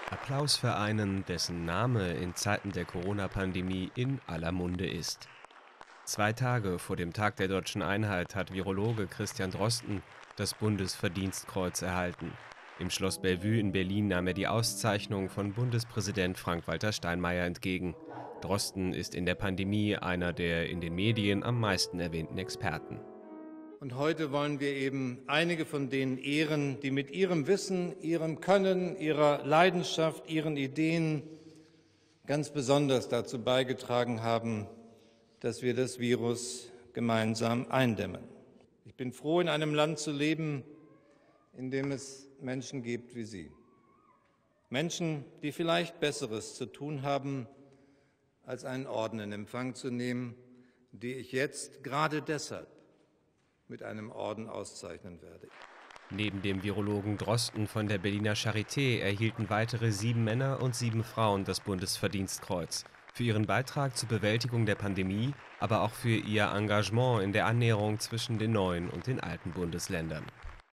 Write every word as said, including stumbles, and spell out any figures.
Applaus für einen, dessen Name in Zeiten der Corona-Pandemie in aller Munde ist. Zwei Tage vor dem Tag der Deutschen Einheit hat Virologe Christian Drosten das Bundesverdienstkreuz erhalten. Im Schloss Bellevue in Berlin nahm er die Auszeichnung von Bundespräsident Frank-Walter Steinmeier entgegen. Drosten ist in der Pandemie einer der in den Medien am meisten erwähnten Experten. Und heute wollen wir eben einige von denen ehren, die mit ihrem Wissen, ihrem Können, ihrer Leidenschaft, ihren Ideen ganz besonders dazu beigetragen haben, dass wir das Virus gemeinsam eindämmen. Ich bin froh, in einem Land zu leben, in dem es Menschen gibt wie Sie. Menschen, die vielleicht Besseres zu tun haben, als einen Orden in Empfang zu nehmen, die ich jetzt gerade deshalb mit einem Orden auszeichnen werde. Neben dem Virologen Drosten von der Berliner Charité erhielten weitere sieben Männer und sieben Frauen das Bundesverdienstkreuz für ihren Beitrag zur Bewältigung der Pandemie, aber auch für ihr Engagement in der Annäherung zwischen den neuen und den alten Bundesländern.